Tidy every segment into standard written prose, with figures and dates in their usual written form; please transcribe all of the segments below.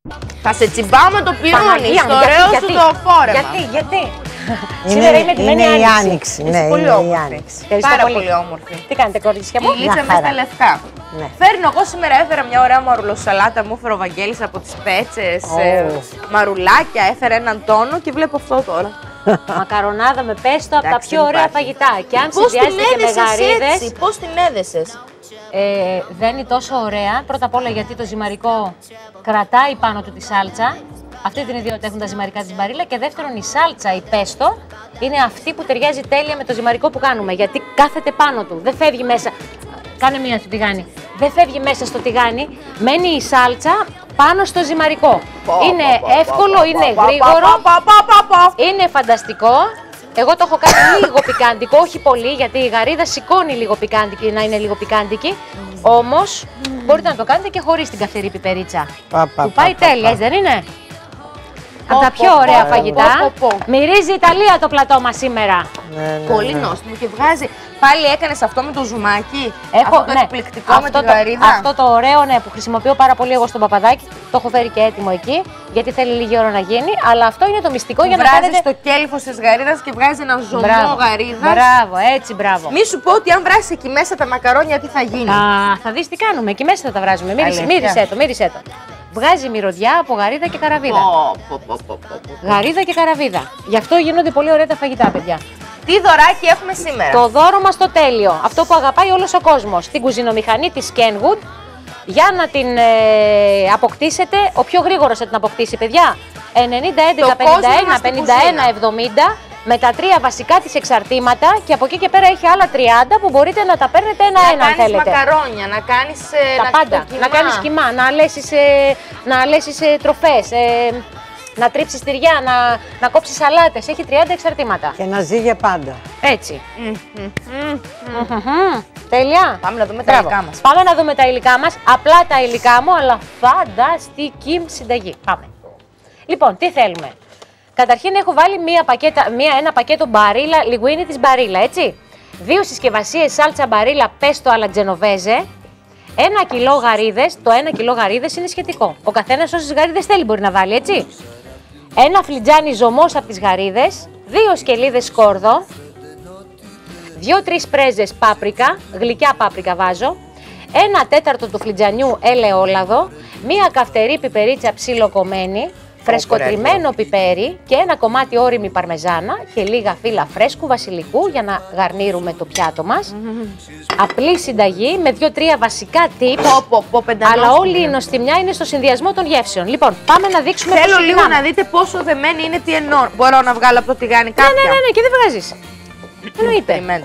Θα σε τσιμπάω με το πυρούνι στο ωραίο σου το φόρεμα. Γιατί. Σήμερα είμαι ντυμένη η Άνοιξη. Ναι, πολύ όμορφη. Πάρα πολύ όμορφη. Τι κάνετε, κορίτσια μου? Η Λίτσα με στα λευκά. Ναι. Φέρνω εγώ σήμερα, έφερα μια ωραία μαρουλοσαλάτα, μου έφερε ο Βαγγέλης από τις Πέτσες, μαρουλάκια, έφερε έναν τόνο και βλέπω αυτό τώρα. Μακαρονάδα με πέστο, από τα πιο ωραία φαγητά. Και αν συνδυάζεται και με γαρίδες. Πώς την έδεσες? Δεν είναι τόσο ωραία. Πρώτα απ' όλα γιατί το ζυμαρικό κρατάει πάνω του τη σάλτσα. Αυτή την ιδιότητα έχουν τα ζυμαρικά της μπαρίλα. Και δεύτερον, η σάλτσα, η πέστο, είναι αυτή που ταιριάζει τέλεια με το ζυμαρικό που κάνουμε. Γιατί κάθεται πάνω του. Δεν φεύγει μέσα. Κάνε μία στο τηγάνι. Δεν φεύγει μέσα στο τηγάνι. Μένει η σάλτσα πάνω στο ζυμαρικό. Είναι εύκολο, είναι γρήγορο. Είναι φανταστικό. Εγώ το έχω κάνει λίγο πικάντικο, όχι πολύ, γιατί η γαρίδα σηκώνει λίγο πικάντικη, να είναι λίγο πικάντικη. Όμως μπορείτε να το κάνετε και χωρίς την καυτερή πιπερίτσα. Που πάει τέλεια, έτσι δεν είναι? Από τα πιο ωραία φαγητά. Μυρίζει Ιταλία το πλατό μας σήμερα. Πολύ νόστιμο και βγάζει. Πάλι έκανες αυτό με το ζουμάκι. Αυτό το εκπληκτικό με τη γαρίδα. Αυτό το ωραίο που χρησιμοποιώ πάρα πολύ εγώ στον Παπαδάκι. Το έχω φέρει και έτοιμο εκεί, γιατί θέλει λίγη ώρα να γίνει. Αλλά αυτό είναι το μυστικό για να κάνετε. Βγάζει το κέλυφος της γαρίδας και βγάζει ένα ζωμό γαρίδας. Μπράβο, έτσι, μπράβο. Μη σου πω ότι αν βράσει εκεί μέσα τα μακαρόνια, τι θα γίνει. Θα δεις τι κάνουμε. Εκεί μέσα θα τα βράζουμε. Μύρισε το. Βγάζει μυρωδιά από γαρίδα και καραβίδα. Γαρίδα και καραβίδα. Γι' αυτό γίνονται πολύ ωραία τα φαγητά, παιδιά. Τι δωράκι έχουμε σήμερα? Το δώρο μας το τέλειο. Αυτό που αγαπάει όλος ο κόσμος. Την κουζινομηχανή της Kenwood. Για να την αποκτήσετε, ο πιο γρήγορος θα την αποκτήσει, παιδιά. 90, 11, 51, 51, 70. Με τα 3 βασικά της εξαρτήματα και από εκεί και πέρα έχει άλλα 30 που μπορείτε να τα παίρνετε ένα-ένα αν θέλετε. Να κάνεις μακαρόνια, να κάνεις τα πάντα, να κάνεις κιμά, να αλέσεις τροφές, να τρίψεις τυριά, να κόψεις σαλάτες. Έχει 30 εξαρτήματα. Και να ζει για πάντα. Έτσι. Τέλεια. Πάμε να δούμε τα υλικά μας. Πάμε να δούμε τα υλικά μας. Απλά τα υλικά μου, αλλά φανταστική συνταγή. Πάμε. Λοιπόν, τι θέλουμε? Καταρχήν έχω βάλει ένα πακέτο μπαρίλα, λιγουίνι της μπαρίλα, έτσι. 2 συσκευασίες σάλτσα μπαρίλα πέστο αλλά τζενοβέζε. 1 κιλό γαρίδες, το 1 κιλό γαρίδες είναι σχετικό. Ο καθένας όσες γαρίδες θέλει μπορεί να βάλει, έτσι. 1 φλιτζάνι ζωμός από τις γαρίδες, 2 σκελίδες σκόρδο, 2-3 πρέζες πάπρικα, γλυκιά πάπρικα βάζω, 1 τέταρτο του φλιτζανιού ελαιόλαδο, 1 καυτερή πιπερίτσα ψιλοκομμένη, φρεσκοτριμμένο πιπέρι και 1 κομμάτι όριμη παρμεζάνα και λίγα φύλλα φρέσκου βασιλικού για να γαρνίρουμε το πιάτο μας. Απλή συνταγή με 2-3 βασικά tips, αλλά όλη η νοστιμιά είναι στο συνδυασμό των γεύσεων. Λοιπόν, πάμε να δείξουμε. Θέλω λίγο να δείτε πόσο δεμένη είναι, τι εννοώ. Μπορώ να βγάλω από το τηγάνι κάποια? Ναι, και δεν βγάζεις. Εννοείται.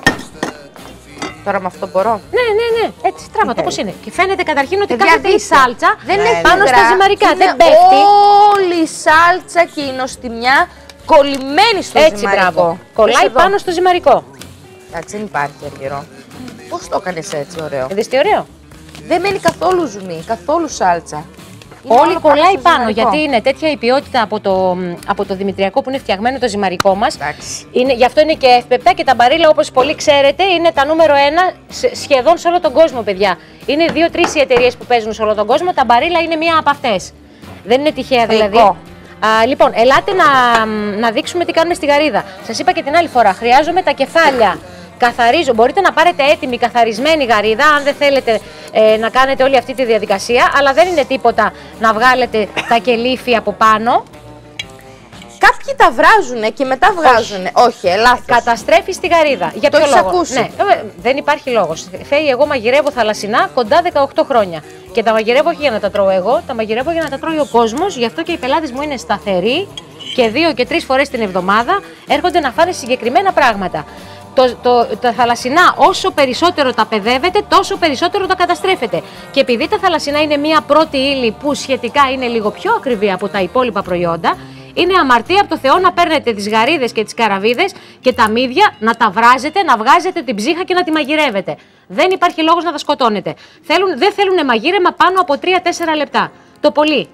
Τώρα με αυτό μπορώ. Ναι. Έτσι, τράβα το πώς είναι. Και φαίνεται καταρχήν ότι κάθεται η σάλτσα πάνω στα ζυμαρικά. Δεν πέφτει. Όλη η σάλτσα και η νοστιμιά κολλημένη στο ζυμαρικό. Έτσι, μπράβο. Κολλάει πάνω στο ζυμαρικό. Εντάξει, δεν υπάρχει αργυρό. Πώς το έκανες έτσι ωραίο? Δες τι ωραίο. Δεν μένει καθόλου ζουμί, καθόλου σάλτσα. Όλη κολλάει πάνω, γιατί είναι τέτοια η ποιότητα από το δημητριακό που είναι φτιαγμένο το ζυμαρικό μας. Γι' αυτό είναι και εύπεπτα και τα μπαρίλα, όπως πολύ ξέρετε, είναι τα νούμερο 1 σχεδόν σε όλο τον κόσμο, παιδιά. Είναι 2-3 οι εταιρείες που παίζουν σε όλο τον κόσμο, τα μπαρίλα είναι μία από αυτές. Δεν είναι τυχαία δηλαδή. Λοιπόν, ελάτε να δείξουμε τι κάνουμε στη γαρίδα. Σας είπα και την άλλη φορά, χρειάζομαι τα κεφάλια. Καθαρίζω, μπορείτε να πάρετε έτοιμη καθαρισμένη γαρίδα αν δεν θέλετε να κάνετε όλη αυτή τη διαδικασία, αλλά δεν είναι τίποτα να βγάλετε τα κελύφη από πάνω. Κάποιοι τα βράζουνε και μετά βγάζουνε. Όχι, λάθος. Καταστρέφεις τη γαρίδα. Για το ποιο έχεις λόγο? ακούσει? Ναι, δεν υπάρχει λόγος. Φέη, εγώ μαγειρεύω θαλασσινά κοντά 18 χρόνια. Και τα μαγειρεύω όχι για να τα τρώω εγώ, τα μαγειρεύω για να τα τρώει ο κόσμος. Γι' αυτό και οι πελάτες μου είναι σταθεροί και 2 και 3 φορές την εβδομάδα έρχονται να φάνε συγκεκριμένα πράγματα. Τα θαλασσινά, όσο περισσότερο τα παιδεύετε, τόσο περισσότερο τα καταστρέφετε. Και επειδή τα θαλασσινά είναι μια πρώτη ύλη που σχετικά είναι λίγο πιο ακριβή από τα υπόλοιπα προϊόντα, είναι αμαρτία από το Θεό να παίρνετε τις γαρίδες και τις καραβίδες και τα μύδια, να τα βράζετε, να βγάζετε την ψύχα και να τη μαγειρεύετε. Δεν υπάρχει λόγος να τα σκοτώνετε. Δεν θέλουν μαγείρεμα πάνω από 3-4 λεπτά. Το πολύ.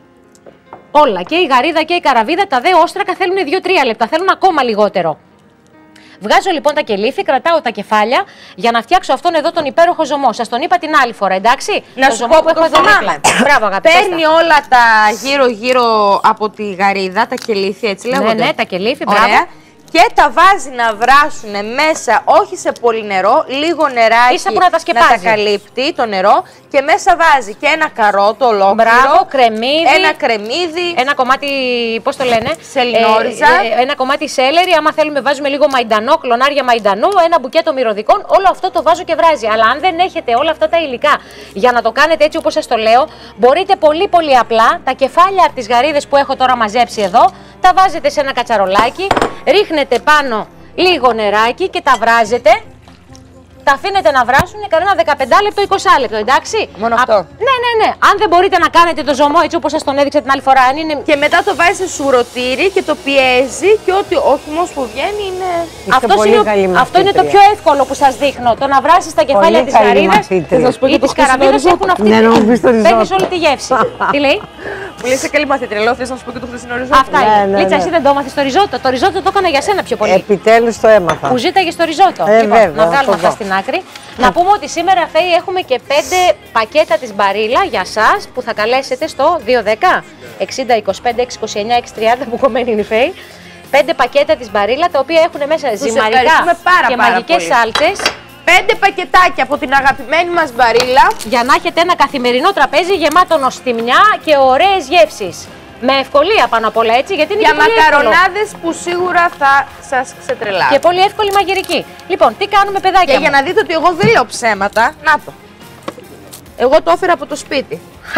Όλα, και η γαρίδα και η καραβίδα, τα δε όστρακα θέλουν 2-3 λεπτά, θέλουν ακόμα λιγότερο. Βγάζω λοιπόν τα κελύφη, κρατάω τα κεφάλια για να φτιάξω αυτόν εδώ τον υπέροχο ζωμό. Σας τον είπα την άλλη φορά, εντάξει. Να το σου ζωμό πω που έχω εδώ δίπλα. Μπράβο, αγάπη. Παίρνει όλα τα γύρω-γύρω από τη γαρίδα, τα κελύφια, έτσι λέγονται. Ναι, τα κελύφη, μπράβο. Ωραία. Και τα βάζει να βράσουν μέσα, όχι σε πολύ νερό, λίγο νεράκι Ίσα που να τα σκεπάζει. να τα καλύπτει το νερό και μέσα βάζει και ένα καρότο ολόκληρο. Μπράβο, κρεμμύδι. Ένα κρεμμύδι. Ένα κομμάτι, πώς το λένε, σελινόριζα. Ένα κομμάτι σέλερι. Άμα θέλουμε, βάζουμε λίγο μαϊντανό, κλονάρια μαϊντανού, ένα μπουκέτο μυρωδικών. Όλο αυτό το βάζω και βράζει. Αλλά αν δεν έχετε όλα αυτά τα υλικά για να το κάνετε έτσι όπως σας το λέω, μπορείτε πολύ απλά τα κεφάλια από τις γαρίδες που έχω τώρα μαζέψει εδώ, τα βάζετε σε ένα κατσαρολάκι, ρίχνετε πάνω λίγο νεράκι και τα βράζετε. Τα αφήνετε να βράσουν κανένα 15 λεπτό, 20 λεπτό, εντάξει. Μόνο αυτό. Ναι. Αν δεν μπορείτε να κάνετε το ζωμό έτσι όπως σας τον έδειξα την άλλη φορά, αν είναι... Και μετά το βάζει σε σουρωτήρι και το πιέζει και ό,τι ο χυμός που βγαίνει είναι. Αυτό είναι το πιο εύκολο που σας δείχνω. Το να βράσεις τα κεφάλια της γαρίδας. Οι της καραβίδας έχουν αυτή παίρνεις όλη τη γεύση. Τι λέει? Που λέει σε καλή μαθήτρια, λέω θες να σου πω και το χθεσινό ριζότο. Αυτά είναι. Λίτσα, εσύ δεν το έμαθες στο ριζότο. Το ριζότο το έκανα για σένα πιο πολύ. Επιτέλους το έμαθα. Που ζήταγε στο ριζότο. Βέβαια, να βγάλουμε αυτά στην άκρη. Να πούμε ότι σήμερα, Φέη, έχουμε και 5 πακέτα της Μπαρίλα για σας που θα καλέσετε στο 210 60 25 6 29 6 30 που κομμένη είναι η Φέη. 5 πακέτα της Μπαρίλα τα οποία έχουν μέσα ζυμαρικά και μαγικές σάλτσες. 5 πακετάκια από την αγαπημένη μας Μπαρίλα. Για να έχετε ένα καθημερινό τραπέζι γεμάτο νοστιμιά και ωραίες γεύσεις. Με ευκολία πάνω απ' όλα, έτσι, γιατί είναι για και πολύ μακαρονάδες που σίγουρα θα σας ξετρελάσει. Και πολύ εύκολη μαγειρική. Λοιπόν, τι κάνουμε, παιδάκια? Και για να δείτε ότι εγώ δεν λέω ψέματα, να το. Εγώ το έφερα από το σπίτι.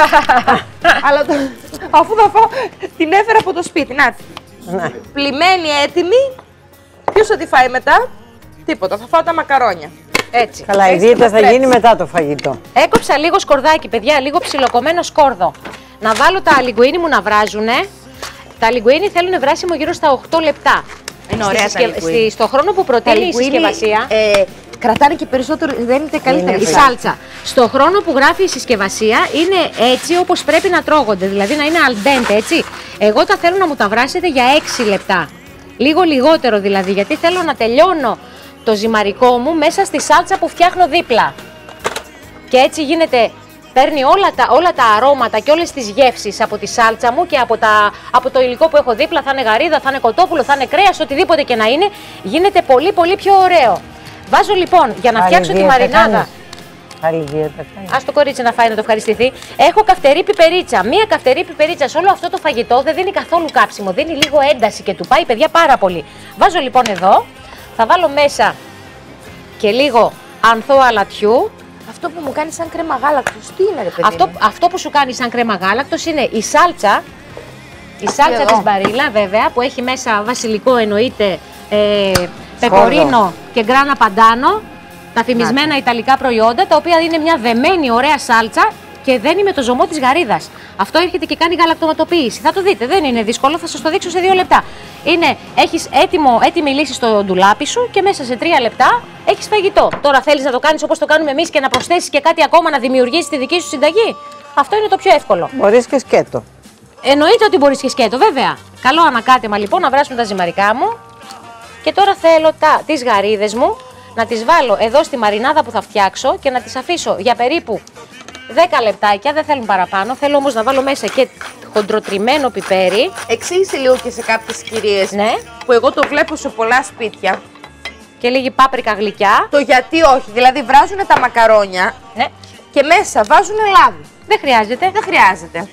Αλλά αφού θα φάω, την έφερα από το σπίτι. Να τη. Ναι. Πλημμένη, έτοιμη. Ποιος θα τη φάει μετά? Τίποτα, θα φάω τα μακαρόνια. Έτσι. Καλά, η δίαιτα θα γίνει μετά το φαγητό. Έκοψα λίγο σκορδάκι, παιδιά, λίγο ψιλοκομμένο σκόρδο. Να βάλω τα λιγκουίνι μου να βράζουνε. Τα λιγκουίνι θέλουν βράσιμο γύρω στα 8 λεπτά. Είναι ωραία τα λιγκουίνι. Στο χρόνο που προτείνει η συσκευασία. Κρατάνε και περισσότερο, δεν είναι καλύτερη η σάλτσα. Στο χρόνο που γράφει η συσκευασία είναι έτσι όπως πρέπει να τρώγονται, δηλαδή να είναι al dente, έτσι. Εγώ τα θέλω να μου τα βράσετε για 6 λεπτά. Λίγο λιγότερο δηλαδή, γιατί θέλω να τελειώνω το ζυμαρικό μου μέσα στη σάλτσα που φτιάχνω δίπλα. Και έτσι γίνεται, παίρνει όλα τα αρώματα και όλες τις γεύσεις από τη σάλτσα μου και από το υλικό που έχω δίπλα. Θα είναι γαρίδα, θα είναι κοτόπουλο, θα είναι κρέας, οτιδήποτε και να είναι, γίνεται πολύ πιο ωραίο. Βάζω λοιπόν για να φτιάξω τη μαρινάδα. Άλλη δίαιτα κάνει. Ας το κορίτσι να φάει να το ευχαριστηθεί. Έχω καυτερή πιπερίτσα. Μία καυτερή πιπερίτσα σε όλο αυτό το φαγητό δεν δίνει καθόλου κάψιμο. Δίνει λίγο ένταση και του πάει, παιδιά, πάρα πολύ. Βάζω λοιπόν εδώ. Θα βάλω μέσα και λίγο ανθό αλατιού. Αυτό που μου κάνει σαν κρέμα γάλακτος, τι είναι, ρε παιδί? Αυτό που σου κάνει σαν κρέμα γάλακτος είναι η σάλτσα. Η σάλτσα της Μπαρίλα, βέβαια, που έχει μέσα βασιλικό, εννοείται, πεπορίνο και γκράνα παντάνο. Τα φημισμένα ιταλικά προϊόντα, τα οποία είναι μια δεμένη ωραία σάλτσα και δένει με το ζωμό της γαρίδας. Αυτό έρχεται και κάνει γαλακτοματοποίηση. Θα το δείτε, δεν είναι δύσκολο, θα σας το δείξω σε 2 λεπτά. Έχεις έτοιμη λύση στο ντουλάπι σου και μέσα σε 3 λεπτά έχεις φαγητό. Τώρα θέλεις να το κάνεις όπως το κάνουμε εμείς και να προσθέσεις και κάτι ακόμα να δημιουργήσεις τη δική σου συνταγή? Αυτό είναι το πιο εύκολο. Μπορείς και σκέτο. Εννοείται ότι μπορείς και σκέτο, βέβαια. Καλό ανακάτεμα λοιπόν να βράσουμε τα ζυμαρικά μου. Και τώρα θέλω τις γαρίδες μου να τις βάλω εδώ στη μαρινάδα που θα φτιάξω και να τις αφήσω για περίπου 10 λεπτάκια, δεν θέλουν παραπάνω. Θέλω όμως να βάλω μέσα και χοντροτριμμένο πιπέρι. Εξήγησε λίγο και σε κάποιες κυρίες, ναι, που εγώ το βλέπω σε πολλά σπίτια. Και λίγη πάπρικα γλυκιά. Το γιατί όχι, δηλαδή βράζουν τα μακαρόνια, ναι, και μέσα βάζουν λάδι. Δεν χρειάζεται. Δεν χρειάζεται.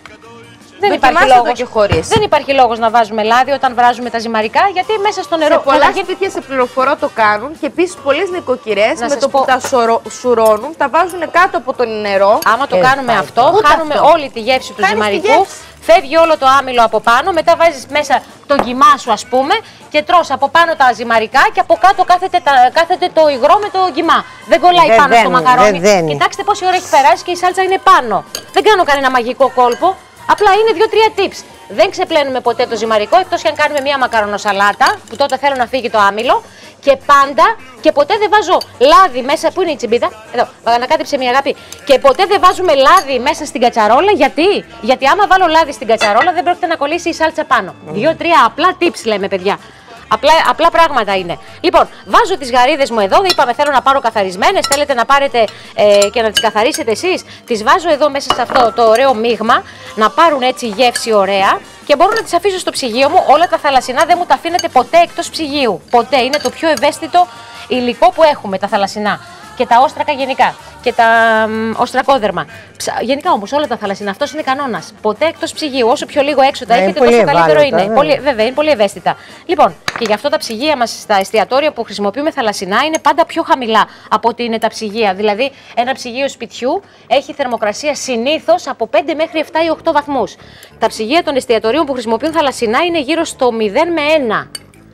Δεν υπάρχει λόγος να βάζουμε λάδι όταν βράζουμε τα ζυμαρικά, γιατί μέσα στο νερό. Σε πολλά σπίτια, σε πληροφορώ, το κάνουν και επίσης πολλές νοικοκυρές με το που τα σουρώνουν, τα βάζουν κάτω από το νερό. Άμα το κάνουμε αυτό, χάνουμε όλη τη γεύση του ζυμαρικού. Φεύγει όλο το άμυλο από πάνω, μετά βάζεις μέσα το γκυμά σου, ας πούμε, και τρως από πάνω τα ζυμαρικά και από κάτω κάθεται το υγρό με το γκυμά. Δεν κολλάει πάνω στο μακαρόνι. Κοιτάξτε πόση ώρα έχει περάσει και η σάλτσα είναι πάνω. Δεν κάνω κανένα μαγικό κόλπο. Απλά είναι 2-3 tips. Δεν ξεπλένουμε ποτέ το ζυμαρικό, εκτός και αν κάνουμε μία μακαρονοσαλάτα, που τότε θέλω να φύγει το άμυλο. Και πάντα και ποτέ δεν βάζω λάδι μέσα. Πού είναι η τσιμπίδα? Εδώ, ανακάτεψε μια αγάπη. Και ποτέ δεν βάζουμε λάδι μέσα στην κατσαρόλα. Γιατί άμα βάλω λάδι στην κατσαρόλα δεν πρόκειται να κολλήσει η σάλτσα πάνω. 2-3 απλά tips λέμε, παιδιά. Απλά πράγματα είναι. Λοιπόν, βάζω τις γαρίδες μου εδώ. Είπαμε θέλω να πάρω καθαρισμένες. Θέλετε να πάρετε και να τις καθαρίσετε εσείς. Τις βάζω εδώ μέσα σε αυτό το ωραίο μείγμα. Να πάρουν έτσι γεύση ωραία. Και μπορώ να τις αφήσω στο ψυγείο μου. Όλα τα θαλασσινά δεν μου τα αφήνετε ποτέ εκτός ψυγείου. Ποτέ. Είναι το πιο ευαίσθητο υλικό που έχουμε, τα θαλασσινά. Και τα όστρακα γενικά. Και τα οστρακόδερμα. Γενικά όμως όλα τα θαλασσινά. Αυτός είναι κανόνας. Ποτέ εκτός ψυγείου. Όσο πιο λίγο έξω τα έχετε, τόσο καλύτερο είναι. Βέβαια, είναι πολύ ευαίσθητα. Λοιπόν, και γι' αυτό τα ψυγεία μας στα εστιατόρια που χρησιμοποιούμε θαλασσινά είναι πάντα πιο χαμηλά από ότι είναι τα ψυγεία. Δηλαδή, ένα ψυγείο σπιτιού έχει θερμοκρασία συνήθως από 5 μέχρι 7 ή 8 βαθμούς. Τα ψυγεία των εστιατορίων που χρησιμοποιούν θαλασσινά είναι γύρω στο 0 με 1.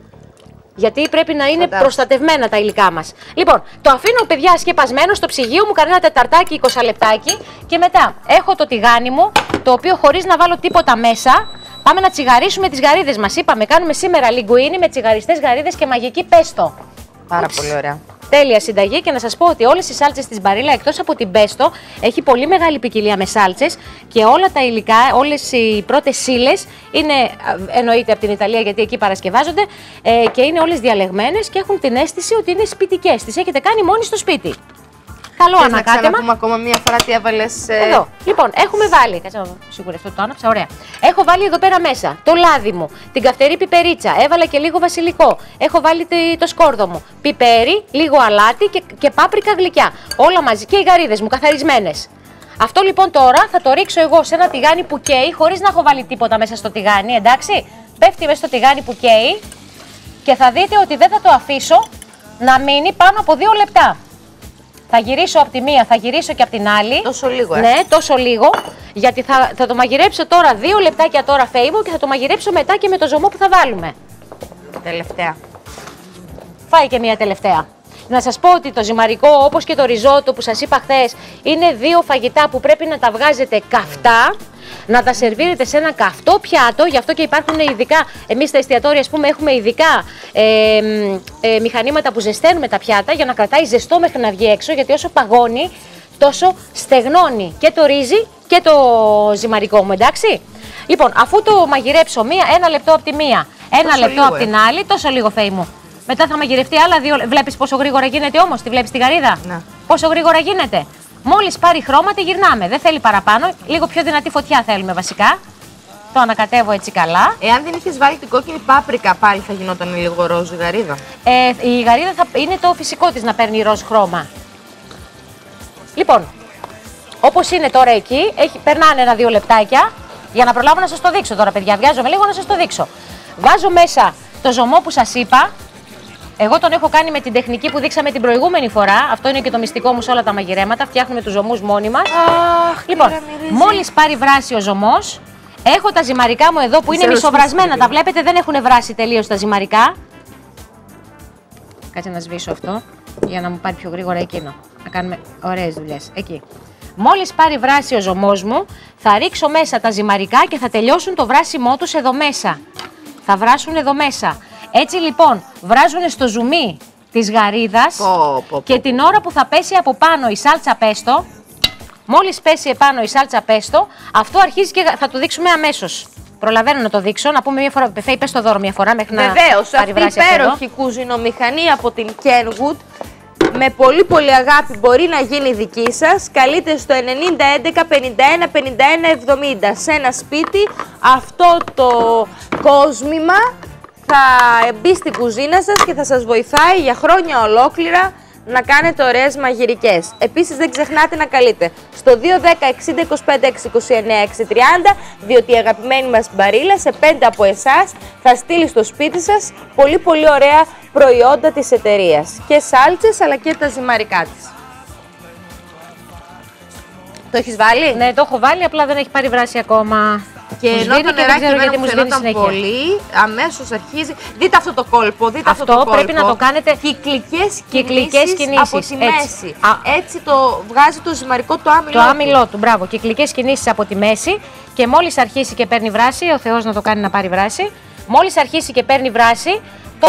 Γιατί πρέπει να είναι προστατευμένα τα υλικά μας. Λοιπόν, το αφήνω παιδιά σκεπασμένο στο ψυγείο μου κανένα τεταρτάκι, 20 λεπτάκι και μετά έχω το τηγάνι μου, το οποίο χωρίς να βάλω τίποτα μέσα, πάμε να τσιγαρίσουμε τις γαρίδες μας. Είπαμε, κάνουμε σήμερα λιγκουίνι με τσιγαριστές γαρίδες και μαγική πέστο. Πάρα πολύ ωραία. Τέλεια συνταγή και να σας πω ότι όλες οι σάλτσες της Μπαρίλα εκτός από την πέστο έχει πολύ μεγάλη ποικιλία με σάλτσες και όλα τα υλικά, όλες οι πρώτες ύλες είναι εννοείται από την Ιταλία γιατί εκεί παρασκευάζονται και είναι όλες διαλεγμένες και έχουν την αίσθηση ότι είναι σπιτικές. Τις έχετε κάνει μόνοι στο σπίτι. Καλό ανακάτεμα. Να ξαναπούμε ακόμα μία φορά τι έβαλες. Εδώ. Λοιπόν, έχουμε βάλει. Κάτσε να σίγουρα αυτό το άναψα. Ωραία. Έχω βάλει εδώ πέρα μέσα το λάδι μου, την καυτερή πιπερίτσα. Έβαλα και λίγο βασιλικό. Έχω βάλει το σκόρδο μου. Πιπέρι, λίγο αλάτι και πάπρικα γλυκιά. Όλα μαζί. Και οι γαρίδες μου καθαρισμένες. Αυτό λοιπόν τώρα θα το ρίξω εγώ σε ένα τηγάνι που καίει, χωρίς να έχω βάλει τίποτα μέσα στο τηγάνι, εντάξει. Πέφτει μέσα στο τηγάνι που καίει και θα δείτε ότι δεν θα το αφήσω να μείνει πάνω από 2 λεπτά. Θα γυρίσω από τη μία, θα γυρίσω και από την άλλη. Τόσο λίγο, Ναι, τόσο λίγο. Γιατί θα το μαγειρέψω τώρα 2 λεπτάκια τώρα, Φέη μου, και θα το μαγειρέψω μετά και με το ζωμό που θα βάλουμε. Τελευταία. Φάει και μία τελευταία. Να σας πω ότι το ζυμαρικό, όπως και το ριζότο που σας είπα χθες, είναι 2 φαγητά που πρέπει να τα βγάζετε καυτά, να τα σερβίρετε σε ένα καυτό πιάτο, γι' αυτό και υπάρχουν ειδικά, εμείς στα εστιατόρια ας πούμε έχουμε ειδικά μηχανήματα που ζεσταίνουμε τα πιάτα για να κρατάει ζεστό μέχρι να βγει έξω, γιατί όσο παγώνει τόσο στεγνώνει και το ρύζι και το ζυμαρικό μου, εντάξει. Λοιπόν, αφού το μαγειρέψω 1 λεπτό από τη μία, 1 λεπτό από την άλλη, τόσο λίγο Φέη μου. Μετά θα μαγειρευτεί άλλα 2. Βλέπεις πόσο γρήγορα γίνεται όμως, τη βλέπεις τη γαρίδα. Ναι. Πόσο γρήγορα γίνεται. Μόλις πάρει χρώμα τη γυρνάμε. Δεν θέλει παραπάνω. Λίγο πιο δυνατή φωτιά θέλουμε βασικά. Το ανακατεύω έτσι καλά. Εάν δεν είχες βάλει την κόκκινη πάπρικα, πάλι θα γινόταν λίγο ροζ η γαρίδα. Η γαρίδα είναι το φυσικό της να παίρνει ροζ χρώμα. Λοιπόν, όπως είναι τώρα εκεί, περνάνε 1-2 λεπτάκια. Για να προλάβω να σας το δείξω τώρα, παιδιά. Βιάζομαι λίγο να σας το δείξω. Βάζω μέσα το ζωμό που σας είπα. Εγώ τον έχω κάνει με την τεχνική που δείξαμε την προηγούμενη φορά. Αυτό είναι και το μυστικό μου σε όλα τα μαγειρέματα. Φτιάχνουμε τους ζωμούς μόνοι μας. Λοιπόν, μόλις πάρει βράσει ο ζωμός, έχω τα ζυμαρικά μου εδώ που είναι μισοβρασμένα. Τα βλέπετε, δεν έχουν βράσει τελείως τα ζυμαρικά. Κάτσε να σβήσω αυτό για να μου πάρει πιο γρήγορα εκείνο. Να κάνουμε ωραίες δουλειές. Εκεί. Μόλις πάρει βράσει ο ζωμός μου, θα ρίξω μέσα τα ζυμαρικά και θα τελειώσουν το βράσιμό τους εδώ μέσα. Θα βράσουν εδώ μέσα. Έτσι λοιπόν βράζουν στο ζουμί της γαρίδας και την ώρα που θα πέσει από πάνω η σάλτσα πέστο, μόλις πέσει επάνω η σάλτσα πέστο, αυτό αρχίζει και θα το δείξουμε αμέσως. Προλαβαίνω να το δείξω, να πούμε μια φορά, Φέη, πες το δώρο μια φορά μέχρι να πάρει βράση. Αυτή η υπέροχη κουζινομηχανή από την Kenwood, με πολύ πολύ αγάπη μπορεί να γίνει δική σας. Καλείτε στο 90 11 51 51 70. Σε ένα σπίτι αυτό το κόσμημα θα μπει στην κουζίνα σας και θα σας βοηθάει για χρόνια ολόκληρα να κάνετε ωραίες μαγειρικές. Επίσης δεν ξεχνάτε να καλείτε στο 210 60 25 6 29 6 30, διότι η αγαπημένη μας Μπαρίλα σε 5 από εσάς θα στείλει στο σπίτι σας πολύ πολύ ωραία προϊόντα της εταιρείας. Και σάλτσες αλλά και τα ζυμαρικά της. Το έχεις βάλει? Ναι, το έχω βάλει, απλά δεν έχει πάρει βράση ακόμα. Και ενώ το νεράκι εμένα μου φαινόταν πολύ, αμέσως αρχίζει. Δείτε αυτό το κόλπο, δείτε αυτό το κόλπο. Πρέπει να το κάνετε κυκλικές κινήσεις από τη μέση. Έτσι το βγάζει το ζυμαρικό το άμυλό του. Το άμυλό του, μπράβο. Κυκλικές κινήσεις από τη μέση και μόλις αρχίσει και παίρνει βράση, ο Θεός να το κάνει να πάρει βράση. Μόλις αρχίσει και παίρνει βράση, το